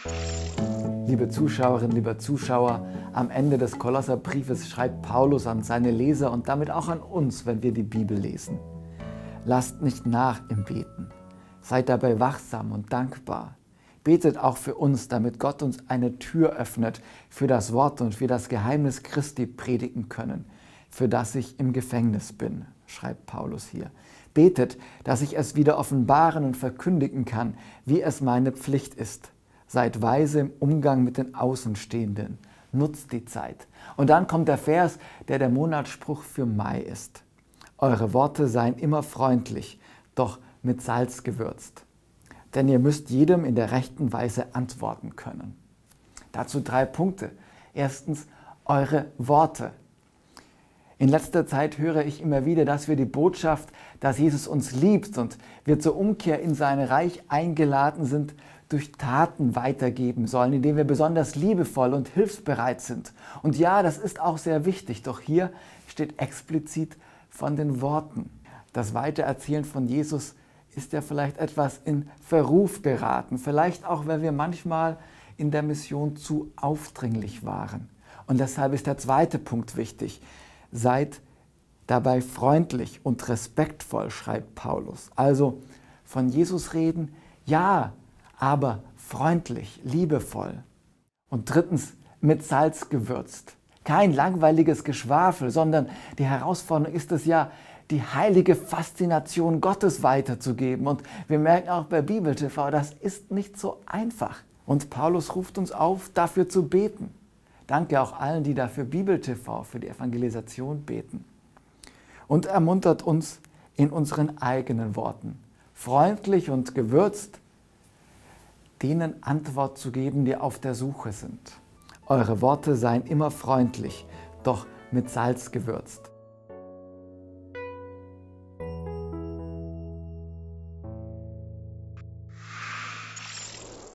Liebe Zuschauerinnen, lieber Zuschauer, am Ende des Kolosserbriefes schreibt Paulus an seine Leser und damit auch an uns, wenn wir die Bibel lesen: Lasst nicht nach im Beten, seid dabei wachsam und dankbar. Betet auch für uns, damit Gott uns eine Tür öffnet für das Wort und wir das Geheimnis Christi predigen können, für das ich im Gefängnis bin, schreibt Paulus hier. Betet, dass ich es wieder offenbaren und verkündigen kann, wie es meine Pflicht ist. Seid weise im Umgang mit den Außenstehenden. Nutzt die Zeit. Und dann kommt der Vers, der Monatsspruch für Mai ist. Eure Worte seien immer freundlich, doch mit Salz gewürzt. Denn ihr müsst jedem in der rechten Weise antworten können. Dazu 3 Punkte. Erstens, eure Worte. In letzter Zeit höre ich immer wieder, dass wir die Botschaft, dass Jesus uns liebt und wir zur Umkehr in sein Reich eingeladen sind, durch Taten weitergeben sollen, indem wir besonders liebevoll und hilfsbereit sind. Und ja, das ist auch sehr wichtig, doch hier steht explizit von den Worten. Das Weitererzählen von Jesus ist ja vielleicht etwas in Verruf geraten, vielleicht auch, weil wir manchmal in der Mission zu aufdringlich waren. Und deshalb ist der 2. Punkt wichtig. Seid dabei freundlich und respektvoll, schreibt Paulus. Also von Jesus reden, ja, aber freundlich, liebevoll. Und 3. mit Salz gewürzt. Kein langweiliges Geschwafel, sondern die Herausforderung ist es ja, die heilige Faszination Gottes weiterzugeben. Und wir merken auch bei Bibel TV, das ist nicht so einfach. Und Paulus ruft uns auf, dafür zu beten. Danke auch allen, die dafür Bibel TV, für die Evangelisation beten. Und ermuntert uns in unseren eigenen Worten, freundlich und gewürzt, denen Antwort zu geben, die auf der Suche sind. Eure Worte seien immer freundlich, doch mit Salz gewürzt.